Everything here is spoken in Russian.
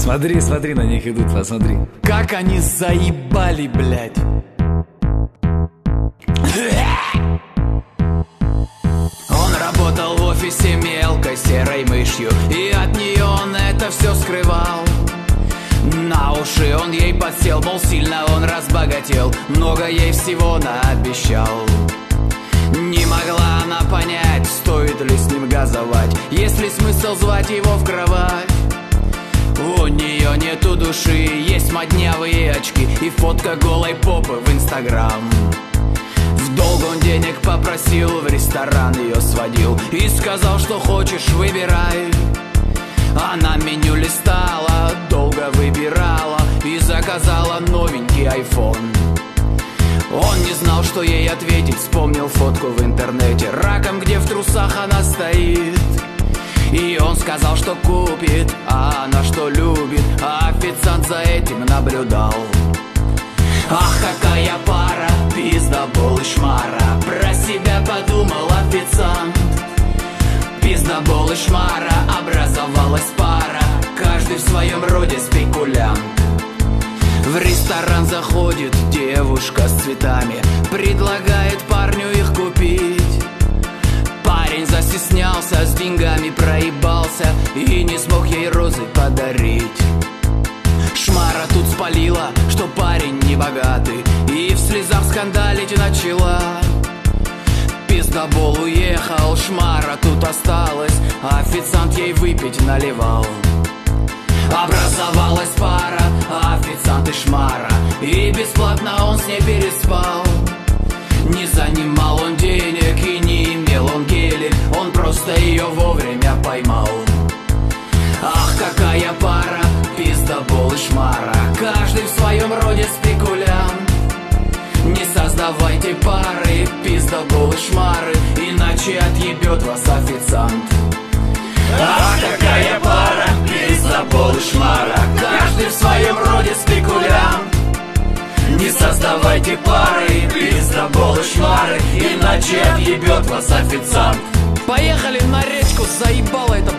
Смотри, смотри, на них идут, посмотри. Как они заебали, блядь. Он работал в офисе мелкой серой мышью, и от нее он это все скрывал. На уши он ей подсел, мол, сильно он разбогател, много ей всего наобещал. Не могла она понять, стоит ли с ним газовать, есть ли смысл звать его в кровать. У нее нету души, есть моднявые очки и фотка голой попы в Инстаграм. В долг он денег попросил, в ресторан ее сводил и сказал, что хочешь, выбирай. Она меню листала, долго выбирала и заказала новенький айфон. Он не знал, что ей ответить, вспомнил фотку в интернете, раком, где в трусах она стоит. И он сказал, что купит, а она что любит, а официант за этим наблюдал. Ах, какая пара, пиздобол и шмара, про себя подумал официант. Пиздобол и шмара, образовалась пара, каждый в своем роде спекулянт. В ресторан заходит девушка с цветами, предлагает парню их купить. Парень застеснялся, с деньгами проебался и не смог ей розы подарить. Шмара тут спалила, что парень не богатый, и в слезах скандалить начала. Пиздобол уехал, шмара тут осталась, а официант ей выпить наливал. Образовалась пара, официант и шмара, и бесплатно он с ней переспал. Не занимал он денег и не имел он гелик, он просто ее вовремя поймал. Ах, какая пара, пиздобол и шмара, каждый в своем роде спекулянт. Не создавайте пары, пиздобол и шмары, иначе отъебет вас официант. Ах, какая пара, пиздобол и шмара, каждый в своем роде спекулянт. Не создавайте пары, пиздобол и шмары, иначе отъебет вас официант. Поехали на речку, заебала эта